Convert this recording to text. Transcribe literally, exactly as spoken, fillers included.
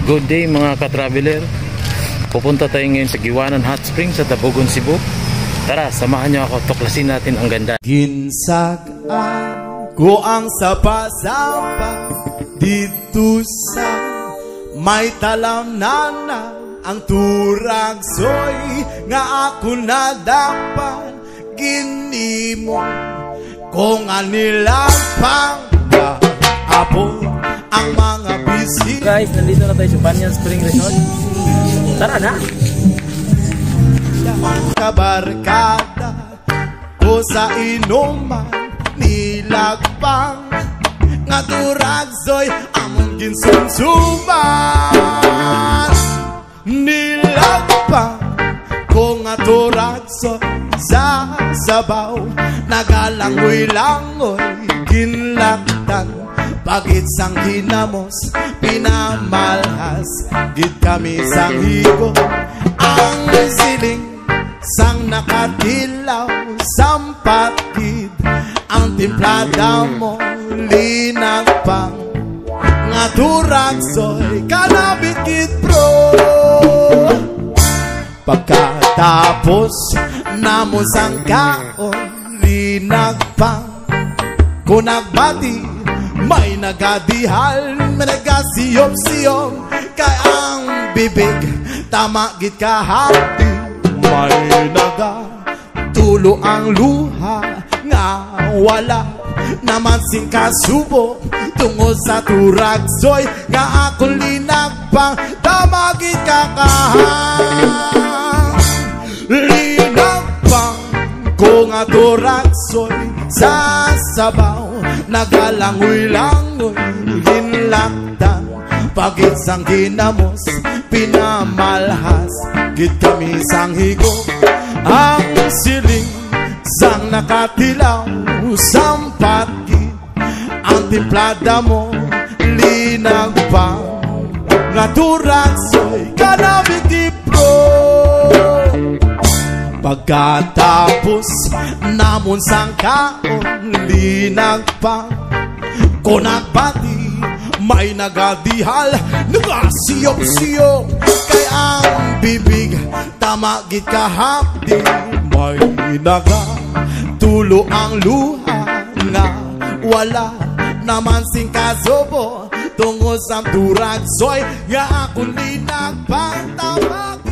Good day mga ka-traveler. Pupunta tayo ngayon sa Giwanan Hot Springs sa Tabogon, Cebu. Tara, samahan niyo ako, tuklasin natin ang ganda. Ginsagaan ko ang sapa-sapa dito sa may talamnana. Ang turagsoy nga ako na dapat ginimo kung anilang pang-apo ang mga bisig. Guys, nandito na tayo sa Banyan Spring Resort. Tara na! Kabarkada ko sa inuman nilagpang nga turagsoy among ginsumsuman. Nilagpang ko nga turagsoy sa sabaw nagalangoy-langoy ginlaktan pagit sang hinamos pinamalhas gid kami sang higo ang siling sang nakatilaw sampat gid ang timplada mo linagpang nga turagsoy kanabit gid bro. Pagkatapos namon sang kaon linagpang kung nagbati may nagadihal may nagasiyom-siyom kay ang bibig tama gid kahati may naga tulo ang luha nga wala naman sing kasubo tungod sa turagsoy nga akong linagpang tama gid kakahang linagpang ko nga turagsoy sa sabaw nagalangoy-langoy ginlaktan pagit sang ginamos pinamalhas gid kami sang higo ang siling sang nakatilaw sampat gid ang timplada mo linagpang nga turagsoy kanabit gid bro. Pagkatapos namon sang kaon linagpang kung nagbati may nagadihal nagasiyom-siyom kay ang bibig tama gid kahapdi may naga tulo ang luha nga wala naman sing kasubo tungod sa turagsoy nga akong linagpang tama